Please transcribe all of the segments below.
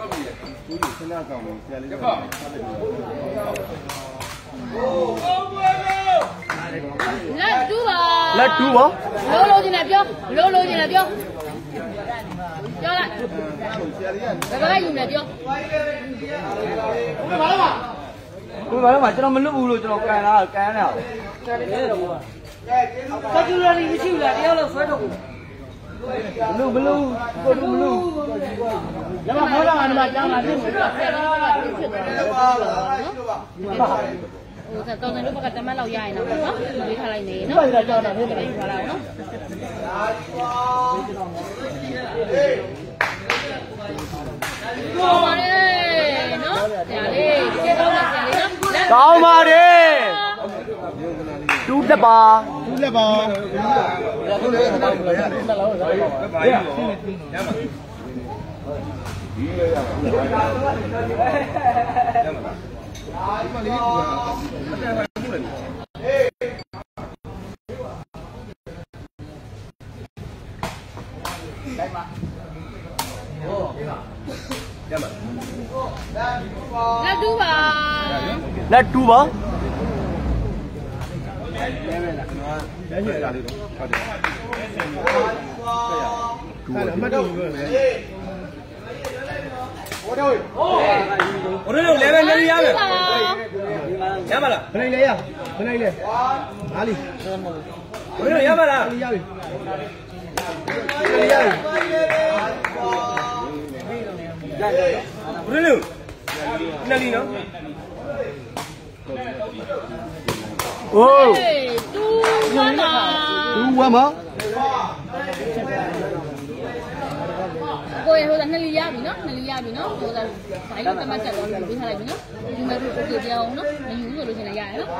Let do what? Lolo in a job. Lolo in a job. Tôi nói mà cho nó mới lúc uống cho nó cái nào. Sao chưa ra đi chịu là đeo là phải đâu. Blue, nhưng mà mỗi lần anh mà chẳng là đi. Tao nói lúc mà cái lâu dài nào đó, đi thay lại nè, nó bây giờ là đi thay lại nó. Go mà đi, nó, trả đi, cái đó là trả đi nó. Go mà đi. Đu đập bò. Let do ball. Oh, dua mà. Cô ấy hồi nãy Lilia bị nó, rồi là phải cái mặt trận rồi bị thay lại bị nó, nhưng mà cô kia đeo nó, mình uống rồi thì là dài đó.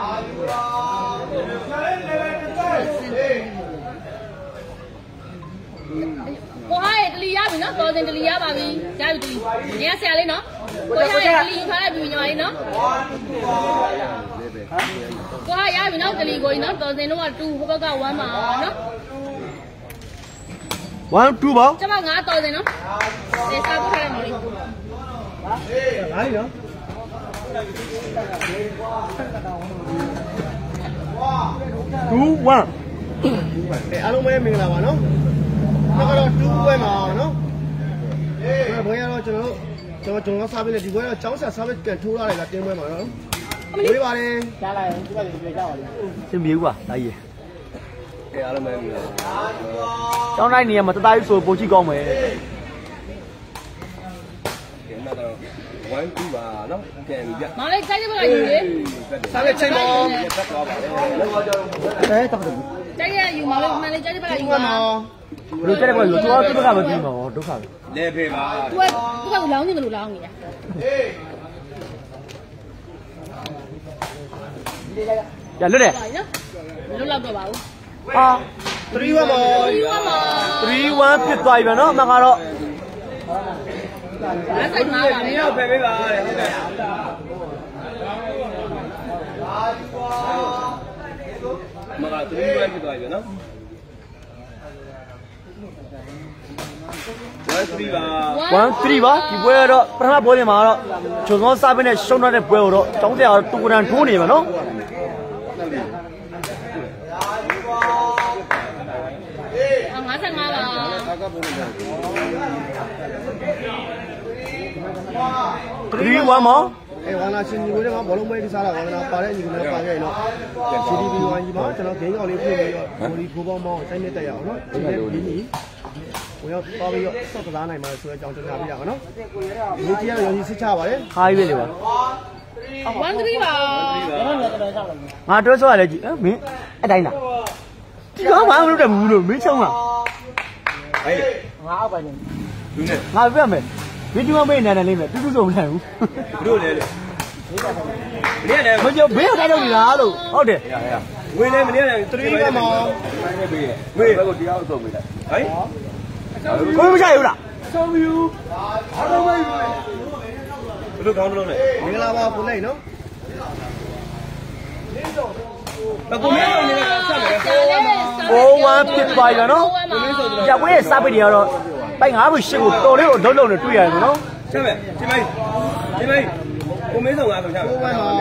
Cô hai Lilia bị nó, tôi tên Lilia bà bị, trái bị tùy, nhé xe lên nó, cô hai Lilia phải bị nhồi nó. Cô hai ai bị nó cái gì rồi nó, tôi tên nó là tu, không có cao quá mà nó. One, two ball. Chắc bao ngã tôi rồi nó. Để sao có thể làm đi. Đấy nữa. Two, one. Để alo mấy mình làm mà nó có đâu two way mà nó. Bây giờ cho nó sao bên này thì bây giờ cháu sẽ sao bên cái thu ra này là tiền way mà nó. Đi vào đi. Xin biếu à, tại vì trong này nè mà tao tay số bố trí con mày mà lấy trái cái gì vậy? Sao lại chạy mà? đấy tao được Trái cái gì mà lấy trái cái gì mà? rồi cái này rồi tôi có làm gì mà đúng không? Để về mà. Tôi không lâu nhưng mà đủ lâu nhỉ? Dạ lướt này. Lúc lâu rồi bảo. À. 3-1 3-1 ဖြစ်သွားပြီဗျနော်အမှန်ကတော့ Đã thành mà bảo đấy đâu. Về với bà. Mà là 3-1 ဖြစ်သွားပြီနော် 1-3 ပါ 1-3ပါဒီပွဲကတော့ပထမပွဲစဉ်မှာတော့ဂျွန်ကောစာပင်းနဲ့ရှုံးတဲ့ပွဲကိုတော့ကျောင်းဆရာကတူကရန်ထိုးနေပါနော် Ngã sang ngã là. 3-1မောဝါနာရှင်ညီကိုလည်းဘောလုံးမဲဒီစားတာဝါနာပါတဲ့ညီကိုလည်းပါခဲ့နော် CDB ဝိုင်းကြီးမှာကျွန်တော်ဂိမ်းကောင်လေးဖွင့်ပြီးတော့ဘောလီဖိုးပေါင်းပေါင်းစိုင်းနေတက်ရအောင်နော်ဒီနေ့ဒီနေ့ကိုရောက်သွားပြီးတော့ဆော့ကစားနိုင်မှာဆိုတဲ့အကြောင်းတင်ပြပြရအောင်နော်ဒီကြီးကတော့ရောကြီးစစ်ချပါတယ်ဟာရွေးလေပါ 1-3 ပါငါတွဲဆော့ရလဲကြည့်မင်းအတိုင်းလားဒီကောင်ဘာမှမလုပ်တဲ့ဘူးလို့မင်းချုံးလားဟေးငါအောက်ပါနေသူနဲ့ငါပြတ်မယ်ဗီဒီယိုမေးနေတယ်လေးမယ်တူတူဆုံးမနိုင်ဘူးတို့လေမင်းလည်းမကြောဘေးကတိုင်းလို့လားလို့ဟုတ်တယ်ဝင်းလည်းမင်းလည်း3ပါမောင်းနဲ့ပေးတယ်ဝေးဘက်ကိုတရားအဆုံးပေးလိုက်ဟေးကိုမချိုက်ဘူးလားဆုံးယူအားလုံးပဲဘယ်လိုကောင်းလို့လဲမင်္ဂလာပါကိုလိုက်နော်ကိုမင်းတို့လည်းဆက်မယ် 4-1ဖြစ်သွားပြီနော်ကြပွဲရဲ့စားပိတ်တွေကတော့ပိုက်9-8ကိုတော်လေးကိုလုံးလုံးနဲ့တွေ့ရတယ်နော်下面这边，我没走啊，走下面。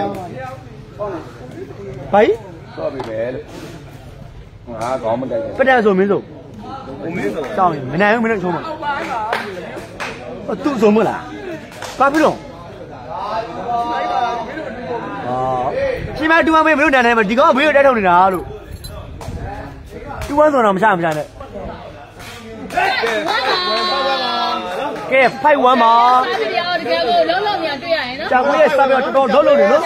喂？ 说别别了，啊，搞么的？ 不带走没走？ 我没走。 上没男没人冲嘛？都走没了，八分钟。啊，起码2万没有男的嘛，这个没有在冲你哪路？2万多那么下不下的？给派1万嘛？这我也3秒就到6了呢。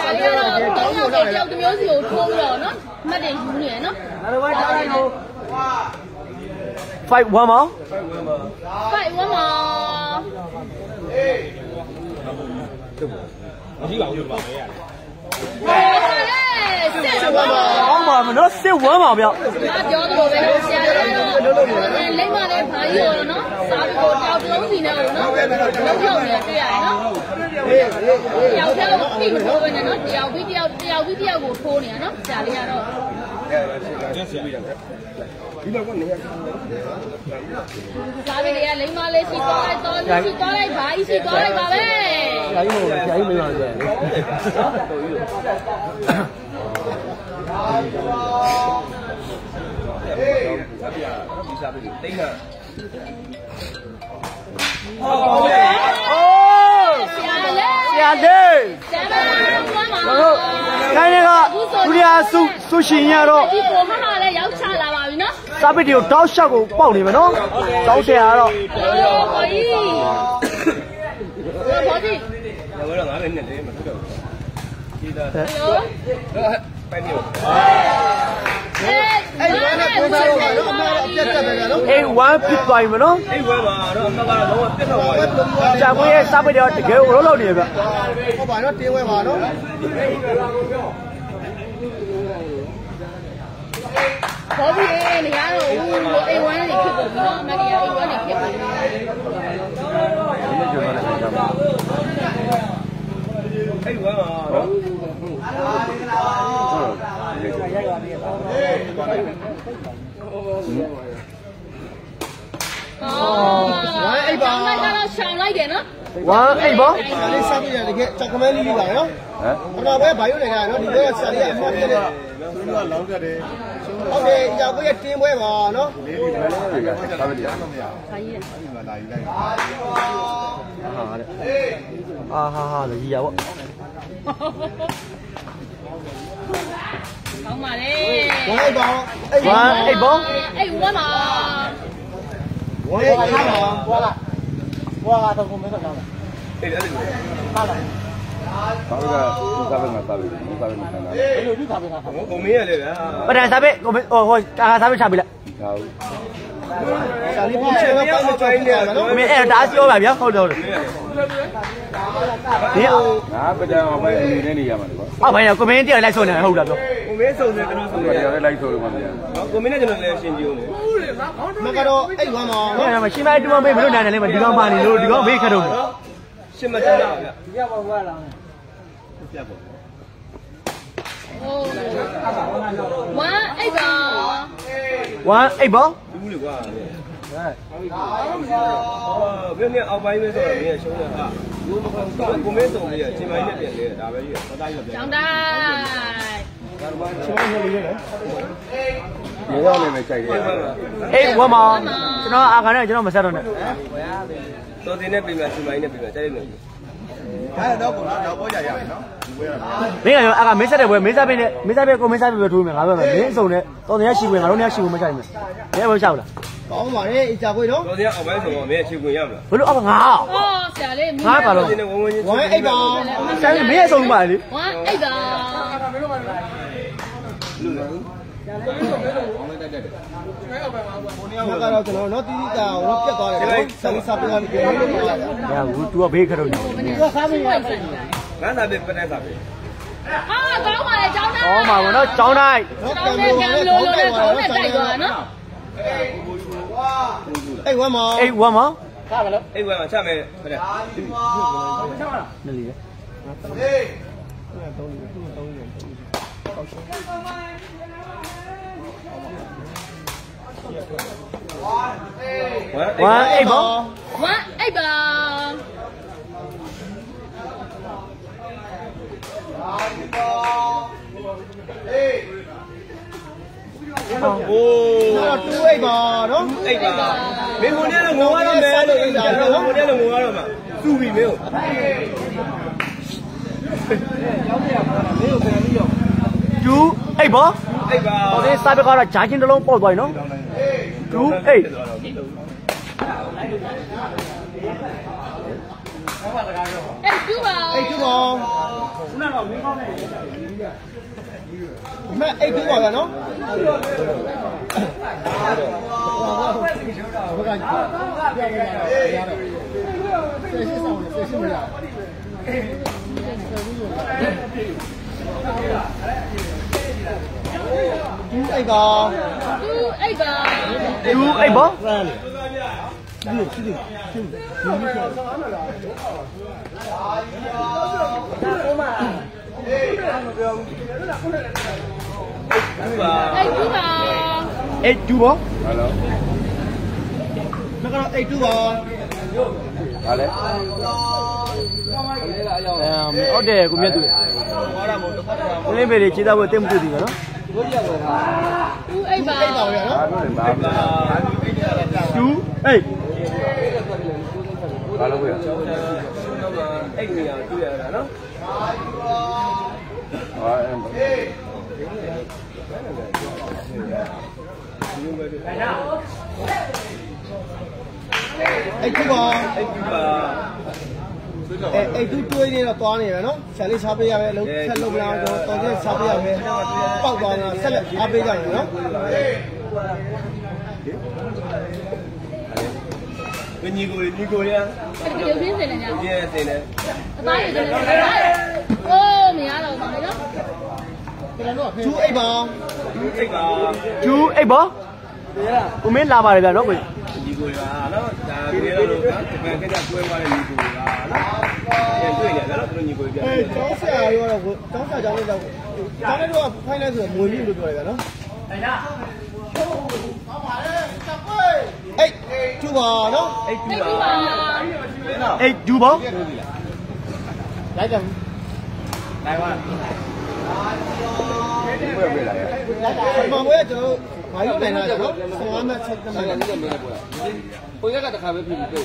派1吗？ 派1吗？ 好嘛，那4万嘛不要。 那标的我们都写了喏，你妈的朋友喏，啥时候标东西呢喏，都有呢对呀喏，标屁股头呢喏，标股头呢喏，家里喏。啥别的呀？你妈的是过来多，你是过来吧，一起过来吧呗。 下一没有了噻。下来，然後睇呢個佢哋阿蘇先呀咯，沙比條刀下個爆你們咯，走起來咯。 可以。我跑去。 1ဖြစ်သွားပြီမနော်ကြာမွေးရဲ့စားပိတ်တော့တကယ်ကိုလုံးလုံးနေပြီဟုတ်ပါတော့တင်းဝဲပါနော်ခေါ်ပြီးနေရတော့အိမ်ဝမ်းနေဖြစ်ကုန်ပြီနော်အမကအိမ်ဝမ်းနေဖြစ်ကုန်ပြီအိမ်ဝမ်းပါနော်အိမ်ပါတော့ရှောင်းလိုက်တယ်နော် 1 8ပေါ့လေးစားပြရတယ်ကကြောက်ကမဲလေးပါနော်ဟမ်ဘယ်ဘာရုံးနေတာနော်ဒီဘက်ကဆရာလေးအမှတ်ပြတယ်သူကလောင်းတက်တယ်ဟုတ်တယ်ကြောက်ကိုရတင်းပွဲပါနော်လေးလေးပဲစားပြရတယ်မရခါကြီးတယ်လာယူလိုက်ဟာတဲ့အာလေကြီးရပေါ့ကောင်းပါလေဝိုင်းပါ 1 8ပေါ့အဲ့ဝမ်းပါဝိုင်းပါပွာလာပွာကတော့ကိုမဲတော့ကောင်းလားအဲ့ဒါလည်းပါလာဘာလို့ကသူစားပဲငါစားပဲမစားပဲမခံတာဘယ်လိုသူစားပဲငါစားကိုမင်းရလေဗျာပဒံစားပဲကိုဟိုကာစားပဲချပေးလိုက်ဟုတ်ရှာလေးပြည့်ချင်တော့ပတ်မကြောက်ဘူးနော်မင်းအဲ့ဒါပြောပါဗျာဟုတ်တယ်ဒီငါပဒံအောင်ပဲနေနေရမှာလေကွာအော်ဘာရကိုမင်းတရားလိုက်ဆုံးနေဟုတ်လားပြောကိုမင်းစုံနေကျွန်တော်စုံနေတရားလိုက်ဆိုလို့မှမရဘူးကိုမင်းနဲ့ကျွန်တော်လည်းရှင်းကြည့်ဦးလေမကတော့အဲ့ဝမ်းပါနော်ရှင်းမတူမမေးမလို့နိုင်တယ်လေဒီကောင်ပါနေလို့ဒီကောင်မေးခတ်တော့ရှင်းမတင်တော့ဗျာပြပါဘာလားပြပါဝမ်းအိတ်ပါ 1 8ပေါ့ဘူးလေကွာဘယ်နဲ့အောက်ပိုင်းပဲဆိုတော့မင်းရှုံးတယ်ဟာကိုမင်းစုံလေးကချိန်ပိုင်းနဲ့ပြန်လေဒါပဲကြီးတော့တိုင်းတော့ပြန်ကျောင်းတိုင်းချင်းချင်းလေးလေမေးတော့လည်းမကြိုက်ဘူးအေးဝမ်းပါကျွန်တော်အာခါနဲ့ကျွန်တော်မဆက်တော့နဲ့တော်တင်နဲ့ပြင်မယ်ချိန်ပိုင်းနဲ့ပြင်မယ်တိုက်လိုက်မယ်အဲ့တော့ကိုတော့ပေါ်ကြရမယ်နော်မင်းကရောအာခါမင်းဆက်တဲ့ဘွယ်မင်းစားပေးနဲ့မင်းစားပေးကိုမင်းစားပေးပဲထိုးမယ်ငါပြောမယ်မင်းအစုံနဲ့တော်တင်ရရှိဝင်ငါတို့လည်းရှိဝင်မချိုက်မယ်ဘယ်ဘွယ်ရှောက်လားကောင်းပါလေအကြခွေတော့တော်တင်အောက်ပိုင်းဆိုတော့မင်းအချိန်ဝင်ရမလားဘယ်လိုအောက်ကငါဆရာလေးငါပါလို့ဝိုင်းအိတ်ပါဆရာလေးမင်းအစုံပါလေဝမ်းအိတ်ပါမကတော့ကျွန်တော်နော်တီးတီးတာတော့ပြတ်သွားတယ်နော်ဆန်စားပြသွားတယ်ပြောလို့ရတယ်။ဟာဘူး तू ကဘေးခတော့နေ။သူကစားမရဘူး။ငါသာပဲပနဲ့စားပဲဟာကောင်းပါလေကျောင်းသား။ဟောမှာဗောနော်ကျောင်းတိုင်း။ကျောင်းနဲ့ကံလိုလိုနဲ့ကျောင်းနဲ့တိုက်သွားနော်။အဲ့ဝမ်းမအဲ့ဝမ်းမခါမလို့အဲ့ဝမ်းမချမယ်ပနဲ့ချမလား။နေလေ။ဟေးဝမ်းအိတ်ပါတော့တူအိတ်ပါနော်အိတ်ပါမင်းကိုနဲ့တော့ငိုရတော့မယ်လို့အိတ်တာတော့ကိုနဲ့တော့ငိုရတော့မှာသူ့ပြီမင်းကိုတူအိတ်ပါအိတ်ပါဟောဒီစားပြကတော့ဂျာချင်းတစ်လုံးပေါက်သွားပြီနော်တူအိတ်အဲ့တူပါအိတ်တူပါခုနကတော့မင်းကောင်းနေမအိတ်တူပါလားနော်ဘက်ကအိတ်ပါတူအိတ်ပါတူအိတ်ပါအဲ့တူပါအိတ်တူပါဟာလို့နောက်ကတော့အိတ်တူပါဟာလေဟုတ်တယ်ကိုမြတ်သူကိုလင်းပေလေးခြေသားဖို့တိတ်မတွေ့သေးဘူးနော်တူအိတ်ပါအိတ်ပါဗျာနော်ဟာလို့ဘာလဲတူအိတ်ဘာလို့လဲအိတ်နေရတွေ့ရတာနော်ဟာအိတ်တူပါအိတ်ပြီပါအိတ်တူတွေးနေတော့သွားနေရနော်ဆရာလေးစားပေးရမယ်လုံးဆက်လုပ်မလားတော့တော်ကျစားပေးရမယ်ပေါက်သွားတာဆက်လက်အားပေးကြမယ်နော်ညီကိုရအဲ့ဒီရုပ်ရင်းစင်နေကြပြည့်စင်တယ်အသားရည်တယ်အိုးမရတော့ပါဘူးနော်တူအိတ်ပါအိတ်ပါတူအိတ်ပါကိုမင်းလာပါတယ်ဗျာနော်ကိုညီကိုရနော်ဒါပြေတော့လို့ကတပံကကြကွဲသွားတဲ့ညီကိုရနော်တွေ့ရတယ်နော်သူတို့ညီကိုပြကျောင်းဆရာရောတော့ကျောင်းဆရာကျောင်းလေးတော့ကျောင်းလေးတော့ဖိုင်လိုက်ဆိုတော့မွေပြီးလို့ပြောရတယ်နော်အိတ်တူပါနော်အိတ်ပြီအိတ်ပါတူပါအိတ်တူပါလိုက်တယ်နိုင်ပါဘယ်ပဲလာရမမွေးကျွန်တော်ဘာလို့နိုင်လာကြနော်15မှတ်7မှတ်ကိုရကတခါပဲပြီပြီ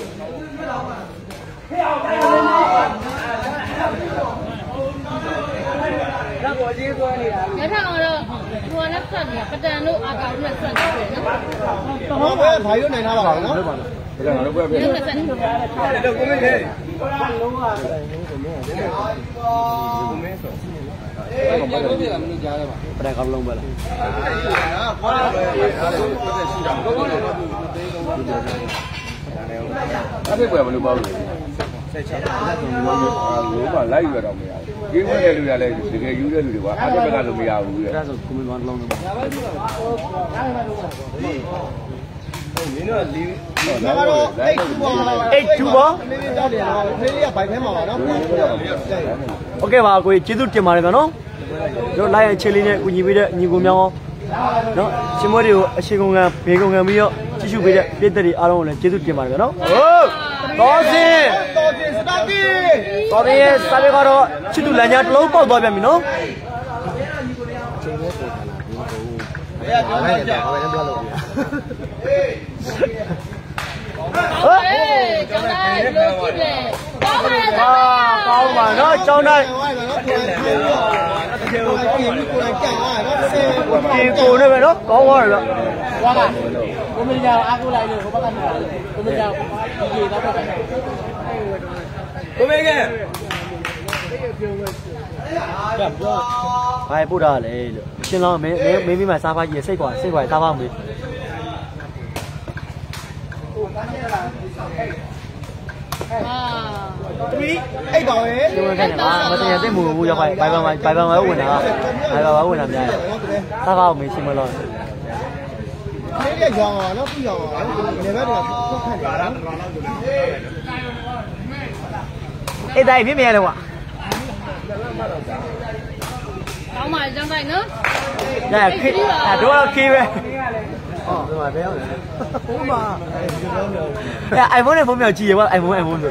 ညထောင်တော့ဟိုနဲ့ဆက်နေပတန်တို့အာကောင်နဲ့ဆက်နေတယ်နော်မမွေးဘာလို့နိုင်လာပါလဲနော်ဘယ်လိုဘယ်ပဲဒီလိုဆက်နေတယ်တော့ကိုမင်းလေကိုမင်းဆိုပဒံကောင်းလုံးပဲလားအဲ့ဒီဘယ်လိုပေါ့လဲဆက်ချလို့ပါလိုက်ရတော့မရဘူးကြီးဝင်တဲ့လူရလဲတကယ်ယူတဲ့လူတွေကအဲ့ဒီဘက်ကလို့မရဘူးလေအဲ့ဒါဆိုကိုမင်းလုံးလုံးပဲမင်းတို့လေးဒါကတော့အိတ်တူပါလေးလေးတောက်တယ်နော်လေးလေးကဘိုက်ထဲမှာပါနော်โอเคပါကိုကျေးဇူးတင်ပါတယ်ဗျာနော်တို့လိုက်ရချေလေးနဲ့ကူညီပေးတဲ့ညီကိုမြောင်းနော်ရှင်မွေးတွေကိုအရှိကုန်ကဘေးကုန်ကပြီးတော့ကြည့်ရှုပေးတဲ့ပြည်သက်တွေအားလုံးကိုလည်းကျေးဇူးတင်ပါတယ်ဗျာနော်ဟုတ်တော်စင်တော်တင်စတာတီတော်စင်ရဲ့စားရကတော့ချစ်သူလမ်းကြားတစ်လုံးပေါက်သွားပြန်ပြီနော်ဘယ်ကပြောလိုက်ကြဘာပဲပြောလို့ဟုတ်ဟေးကျောင်းသားလို့ကြည့်လေကောင်းပါရဲ့ကောင်းပါနော်ကျောင်းတိုင်းဝိုင်းပါနော်ကိုယ်ထိုင်ပြီးတော့ကိုယ်ကိုယ်ကန်လာနော်ဆယ်ဒီကိုနဲ့ပဲနော်ကောင်းသွားတယ်ဗျဝါကကိုမင်းကြောင်အားကိုလိုက်လို့ကိုဘက်ကနေတာကိုမင်းကြောင်ဒီတော့ပဲကိုမင်းကဘာပို့တာလဲလို့ရှင်လောင်းမင်းမိမစားဖားကြီးစိတ်ကွာစားဖားမေးဟာ 3အိတ်ပါပဲဒီဝင်ခဲ့တာမတရားသိမှုဘူးရောက်ပါဘိုင်ဘန်ဝဲဝင်တာများတယ်စားဖားကိုမေးရှင်မလို့လေးလေးကြောင်ပါနော်ပြအောင်ပါလေဘက်ကထုတ်ခန့်တာနော်အေးတိုင်းမြင်မြင်လဲကွာကောင်းပါကျောင်းတိုင်းနော်ညခေတော့ခေပဲဟောဒီမှာဘယ်ရောက်လဲဘုံမှာဒီလိုမျိုးအဲ iPhone နဲ့ဖုန်းမြောက်ကြည့်ရပါ iPhone ဆို iPhone ကြည့်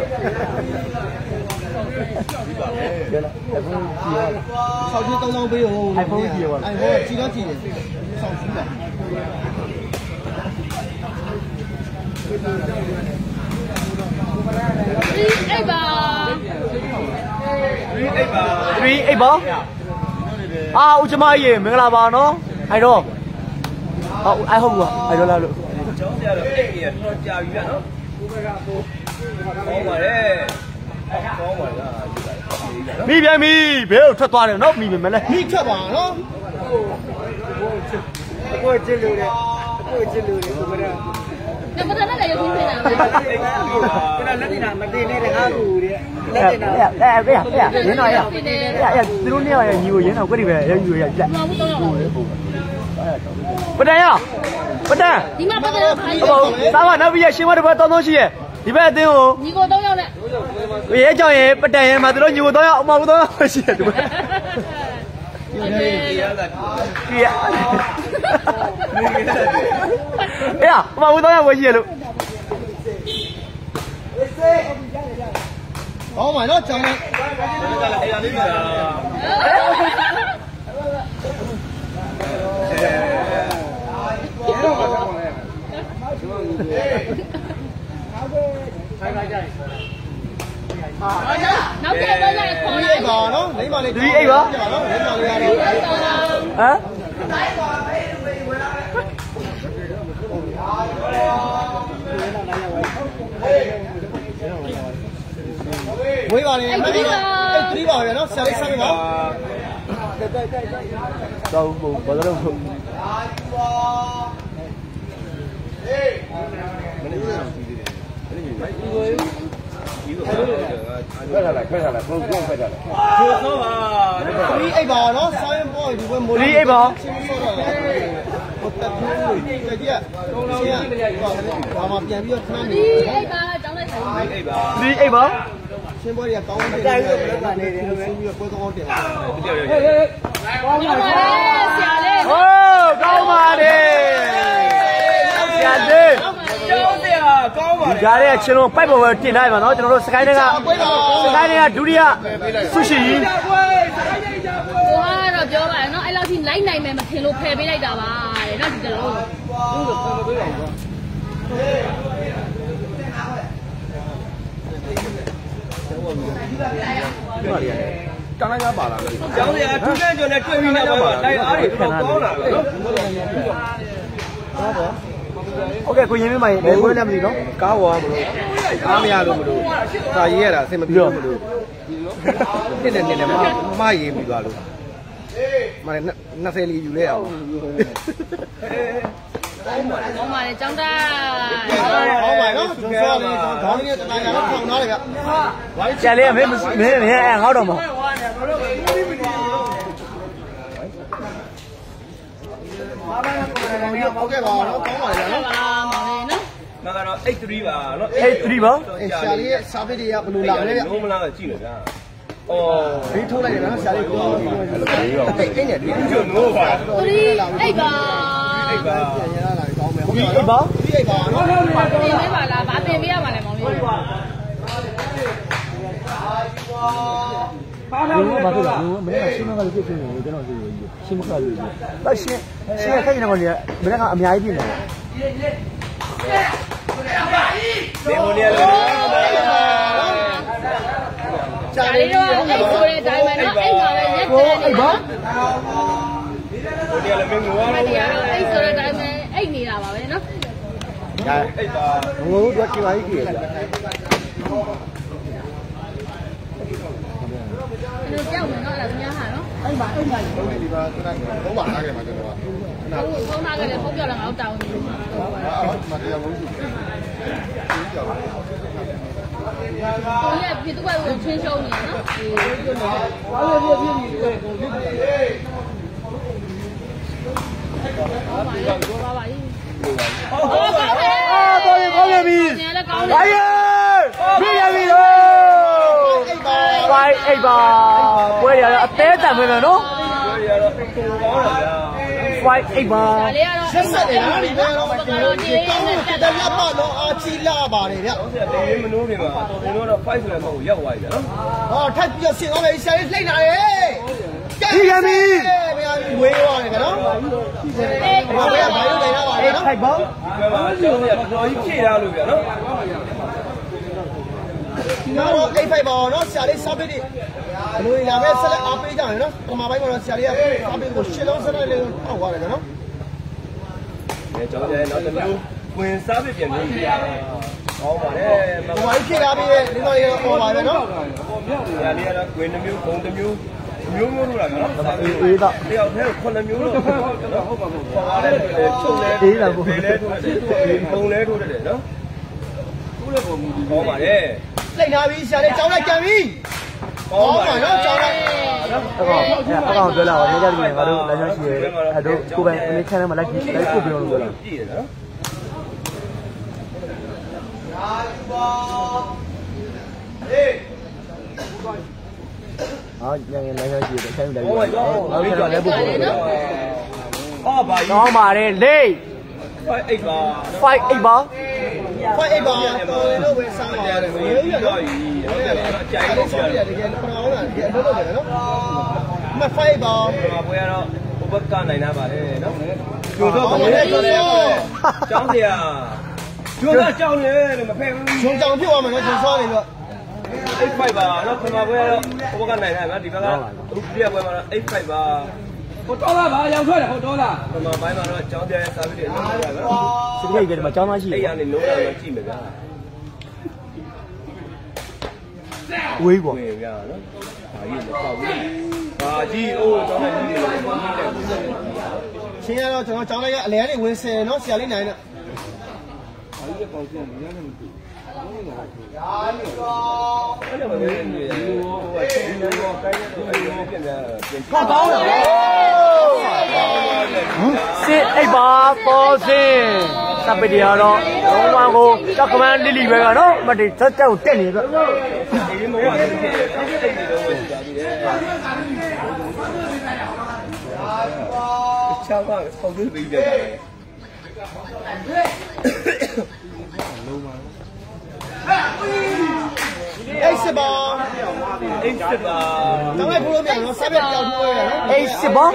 ရဆောက်ကြီး3000ပေးဟို iPhone ကြည့်ရပါ iPhone ကြည့်တော့ကြည့်တယ်ဆောက်ကြည့်တာ 3 ပါအာဦးကျမကြီးမင်္ဂလာပါနော်အဲ့တော့ဟုတ်အဲ့ဟုတ်ပါအဲ့တော့လာလို့ကျောင်းဆရာတော့အိတ်ကြီးတော့ကြာပြီဗျာနော်ကောင်းပါလေကောင်းပါလားမိပြန်ပြီဘယ်ကိုထွက်သွားတယ်နော်မိပြီမလဲမိထွက်ပါနော်ကိုချစ်လို့လေကိုချစ်လို့လေကိုမရ那不是那个有听见的吗？ ကနလက်နေတာမတင်နဲ့တကားကူတဲ့လက်နေတာရင်းတော့ရသူတို့နေရညီကိုရင်းတော့ကြည့်ပဲရယူရပြတ်ပတန်ရပတန်ဒီမှာပတန်ရခိုင်းဟုတ်သားမနောက်ပြီးရရှင်းမတစ်ပတ်3ရှိရဲ့ဒီဘက်အသင်းကိုညီကို3ယောက်နဲ့ရဲကြောင်ရဲပတန်ရဲမှာသူတို့ညီကို3ယောက်အမကို3ယောက်ရှိရဲ့ဒီဘက်ဒီရလာဒီရအေးအမကို3ယောက်ဝယ်ရှိရလို့ဟောမှာနော်ကျောင်းနဲ့ကလည်းအေးရလေးပြီလားနောက်ကျတော့လည်းခေါ်လိုက်ပါနော်မိမလေးဒီအိတ်ပါနော်မိမလေးရတယ်ဝေးပါလေအဲ့3ပါပဲနော်ဆရာလေးဆက်ပါတော့ဘာလို့快下来，快下来，不用快下来。 说吧， ဒီအိတ်ပါနော်ဆောင်းပေါ်ဒီဘက်မိုးဒီအိတ်ပါဟိုတက်ပြီးကြည့်ရဘာမှပြန်ပြီးတော့ခဏနေဒီအိတ်ပါကျောင်းလိုက်ဆိုင်အိတ်ပါဒီအိတ်ပါရှင်းပေါ်ရကောင်းတယ်တိုက်လို့လည်းကနေတယ်ဆင်းပြီးတော့ပွဲကောင်းတယ်ကောင်းပါလေဆရာလေးဟိုးကောင်းပါလေဆရာလေးကျောင်းဆရာကောင်းပါဒီကြားထဲကချင်းလုံးပိုက်ပေါ်ပဲတင်ထားပါနော်ကျွန်တော်တို့စကိုင်းတွေကဒုတိယဆုရှိကြီးကိုကတော့ပြောပါနော်အဲ့လောက်ထိလိုက်နိုင်မယ်မထင်လို့ဖယ်ပေးလိုက်တာပါတဲ့နော်ဒီတလုံး刚才家扒了， ကျောင်းဆရာထူးဆန်းကျော်နဲ့တွေ့ပြီးနောက်မှာတိုက်အားတွေတော့ကောင်းလာတယ်နော်โอเคကိုရင်မင်းမရေဘယ်ပွဲလဲမသိနော်ကားပေါ်ကမလို့အားမရလို့မလို့စာရေးရတာအဆင်မပြေလို့မလို့နှစ်နဲ့မရေးပြီးသွားလို့မနေ့20လီယူလဲအောင်ကောင်းပါလေကျောင်းသားဟောပါနော်ကျွန်တော်လေးခေါင်းလေးတနာရတော့ထောင်ထားတယ်ဗျကျန်လေးကမင်းငေါ့တော့မဟုတ်ကဲ့ပါနော်ကောင်းပါလေနော်မကတော့83ပါနော် 83ပါဆရာလေးရဲ့စာပေတွေကဘယ်လိုလာလဲဗျလုံးမလားကြည့်လို့ဗျာအော်ဘေးထိုးလိုက်တယ်နော်ဆရာလေးကိုအိတ်နဲ့ဒီကျွတ်လို့ပါအိတ်ပါအိတ်ပါပြန်ရလာကောင်းမယ်ဟုတ်ကဲ့အိတ်ပါအိတ်ပါနော်တင်ပေးပါလားဗာတင်ပေးရပါလဲမောင်လေးဘာလို့ဘာလို့မင်းကရှင်းမကလေးပြည့်နေတယ်ကျွန်တော်သိရကြီးရှင်းမကလေးကြီးဒါရှင်းခိုင်းနေတော့လေမင်းကအများကြီးပြည့်နေတယ်ဒီမိုနီယာလို့ဂျာလေးတော့အဲ့ဆိုတဲ့အတိုင်းပဲနော်အဲ့မှာပဲရက်တယ်အိတ်ပါမိုနီယာလည်းမင်းငိုရတော့အဲ့ဆိုတဲ့အတိုင်းပဲအိတ်နေတာပါပဲနော်အိတ်ပါငိုတော့ကြည့်ပါကြီးကြီးကျွန်တော်ကြောက်မယ်နော်အဲ့ဒါများဟာနော်ဒီပါဒီပါသုံးပါထားခဲ့မှာကျွန်တော်ကဖုန်းထားခဲ့တယ်ဖုန်းပြောလာငါတို့တောင်းနေတယ်မတရားဘူးကိုရပြတူကဝင်ချင်းရှုံးနေနော်ဘာပါလဲဘာပါလဲကောင်းပြီဘာရပြရပြီလို့အိတ်ပါပွဲရတော့အသေးတန်ပဲနော်ပွဲရတော့တူကောင်းတာဗျာ 5 8ပါဆက်ဆက်တယ်နော်ဒီဘက်တော့ဒီကောင်းတဲ့တက်လက်ပါတော့အာချီလာပါတယ်ဗျဟုတ်တယ်ဒီမနိုးနေမှာဒီတော့5ဆိုတဲ့ကောင်ကိုရောက်သွားပြီဗျာနော်ဟောထပ်ပြီးတော့ဆင်သွားမယ်ဆရာလေးလှိမ့်လာတယ်ကြည့်ရပြီဝေးသွားတယ်နော်ဘာဝေးကဘာလို့တိုင်တာပါလဲနော်ဖိုက်ဘောကျောင်းတွေကတော်ကြီးဖြည့်ရလို့ဗျာနော်နော်အိတ်ဖိုက်ဘောနော်ဆရာလေးစားပေးတယ်ဘလို့ရမယ်ဆက်လက်အားပေးကြရနော်ပထမပိုင်းမှာတော့ဆရာလေးကစားပေးကိုရှင်းလုံးဆက်လိုက်လေးဟောက်သွားတယ်နော်ကျောင်းကျရဲ့နောက်တစ်မျိုးဝင်စားပြပြန်လို့ရဟောပါတယ်ဟိုအိတ်ဖြစ်လာပြီးတဲ့ဒီတော့ရေပေါ်ပါပဲနော်ဆရာလေးကတော့ဝင်တစ်မျိုးပုံတစ်မျိုးမျိုးမျိုးလို့လားနော်အေးတော့တယောက်တည်း9မျိုးလို့ဟုတ်ပါဘူးပေါ်လာတယ်ချုပ်လဲအေးလာဘူးလဲထိုးတယ်ပုံလဲထိုးတယ်နော်ထိုးလဲပုံမူဟောပါတယ်လိမ့်လာပြီဆရာလေးကြောင်းလိုက်ကြံပြီဟောပါနော်ကြောင်းလိုက်အကောင်ပြောလာပါနေကြတယ်ငါတို့လည်းရှိရဲအဲ့တို့ကိုယ်ပိုင်အနေချမ်းထဲမှာလိုက်ပို့ပြောလို့ပြောလာကြည့်ရနော်ဟာညငယ်လည်းရှိရဲဆိုင်တယ်ဟောပါတော့နောက်ကျတော့လည်းပို့ပြောလို့ဟောပါကောင်းပါတယ်လေးအိတ်ပါ 5 8ပါဖိုက်အိတ်ပါလို့ပဲစားပါရတယ်ဝေးရနော်ဟုတ်တယ်အကြိုက်လို့ပြရတယ်တကယ်ပရောင်းတာတကယ်အလုပ်လုပ်တယ်နော်မဖိုက်ပါပွဲကတော့ဘုဘကနိုင်တာပါတယ်နော်ကျိုးတော့ဘယ်လိုလဲကျောင်းစရာကျိုးတော့ကြောင်းလေလို့မဖက်ဘူးဂျုံကြောင်ဖြစ်သွားမယ်နော်ဂျုံစောနေတော့ 85ပါနော်ခမပွဲကတော့ဘုဘကနိုင်တာနော်ဒီဘက်ကအခုပြည့်ပွဲမှာတော့85ပါဟိုတော်လားဗျာရောက်ထွက်တယ်ဟိုတော်လားခမပိုင်းမှာတော့ကျောင်းပြရဲ့စာပြီးတယ်နော်ဗျာနော်စစ်ခိတ်ကဒီမှာကျောင်းသားရှိအဲ့တယ်ရနေလုံးတော့ကြည့်မယ်ဗျာဝေးပေါ့ဝင်ဗျာနော်ဘာကြီးမပေါ့ဘူးဘာကြီးအိုးကျောင်းသားကြီးတွေလည်းပုံပြီးတယ်ချင်းရတော့ကျွန်တော်ကြောင်းလိုက်ကအလဲကနေဝင်ဆယ်နော်ဆရာလေးနိုင်တော့အဲ့လိုပဲနေတယ်ဟိုကချင်းနေတော့ကိုင်းနေတော့အဲ့လိုပြန်ပြန်ဟာကောင်းတယ်စစ်အိပ်ပါပေါ်စင်စပတီကတော့လုံးဝကိုတက်ကမန်းလိလိပဲကနော်မတိတက်တက်ကိုတက်နေတော့ဒီမောကဖြစ်တယ်အဲ့ဒီတော့ရှိတာပြီးတယ်ချောင်းကဆောက်ပြီးပြီးတယ်အိတ်စပါအိတ်စစ်ပါတောင်းလိုက်ဖို့လို့ပြန်နော်စားပြပြောင်းထိုးရနော်အေးစစ်ပါ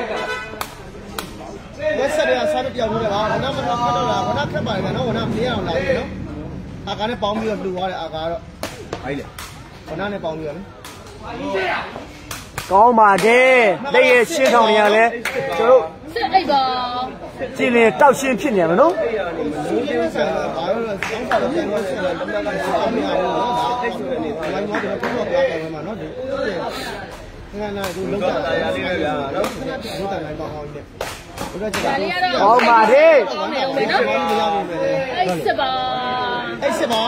လက်ဆက်ရစားပြပြောင်းထိုးရပါဝနာမတော်ခတ်တော့လားဝနာခက်ပါတယ်နော်ဝနာမလေးအောင်လာပြီနော်အာကာနဲ့ပေါင်းပြီးတော့လှူသွားတယ်အာကာတော့ဟိုင်းလေဝနာနဲ့ပေါင်းပြီးတော့လေကောင်းပါတယ်လက်ရဲ့ရှင်းဆောင်တွေကလည်းကျွန်တော်စစ်အိတ်ပါကျင်းလင်တောက်ရှင်းဖြစ်နေမှာနော်ဒီလိုဆက်လာဘာလို့လဲစောင်းစားတော့ပြန်လို့ဆက်လာတမန်ကစားမရဘူးနော်ဒါအိတ်ဆိုတဲ့နေဘာမှမတော့ဘုရားပြတယ်မှာနော်ဒီငါနာသူလောက်တာတရားလေးပဲဗျာနော်လောက်တာနိုင်ကောင်းကောင်းကြီးဘုရားကျတာဒါလေးကတော့ကောင်းပါတယ်ကောင်းတယ်ဦးမယ်နော်ဘာလို့မရဘူးလဲအိတ်စစ်ပါအိတ်စပါ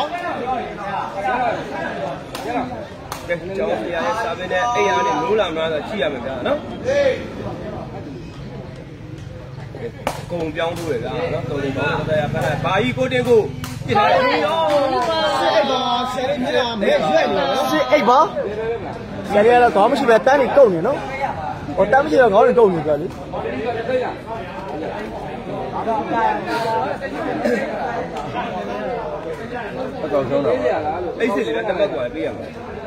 ကဲကျောင်းပြရဲ့စာပေနဲ့အိယာနဲ့မိုးလာမလားဆိုကြည့်ရမယ်ဗျာနော်ကုံပြောင်းထိုးရဗျာနော်တော်တော်ပေါင်းတရားဖက်လိုက်ဘာကြီးကိုတင်ကိုပြစ်ထားတယ်နော်အိတ်ပါဆယ်လေးမြင်မဲရွက်နေနော်စစ်အိပ်ပါဆရာကြီးကတော့ခေါင်းမရှိပဲတန်းနေကုတ်နေနော်ဟောတန်းမရှိတော့ခေါင်းနေကုတ်နေကြလေအကောင်ဆုံးတော့အိတ်စစ်လေးနဲ့တက်မှတ်ကွာပေးရမယ်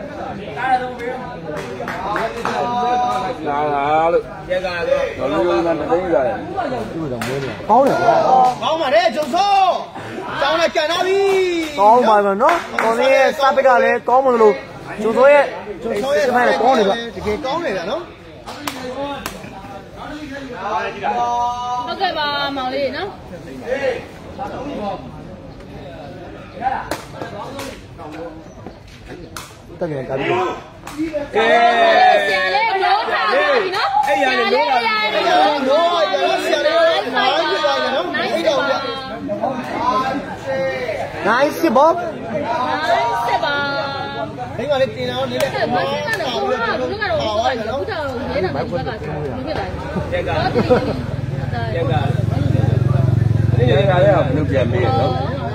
လာလာလို့ရက်ကလည်းတော်လို့ကတသိန်းစားတယ်ဒီလိုတော့မွေးနေကောင်းတယ်ကွာကောင်းပါတယ်ဂျုံစောတောင်းလိုက်ကန်လာပြီကောင်းပါမယ်နော်ကိုနေရဲ့စပက်ကလည်းကောင်းမလို့ကျိုးစိုးရဲ့ဂျုံစောရဲ့စပက်ကောင်းနေပါတကယ်ကောင်းနေတာနော်ဟုတ်ကဲ့ပါမောင်လေးနော်တက်နေကြပြီကဲဆရာလေးလောထားပြီနော်အဲ့ရနေလို့ပါတော့ရဆရာလေးနိုင်ပြီပါနော်အိတ်တော်ပြနိုင်စစ်ပါစစ်ပါမိန်းကလေးတင်အောင်နေလိုက်မဆန်းတော့ဘုရားကတော့ဘုရားတော့ရေးတာဒီဘက်ကဖြစ်လာရက်ကတယ်ရက်ကဒီနေ့ကလည်းဘယ်လိုပြန်မေးနော်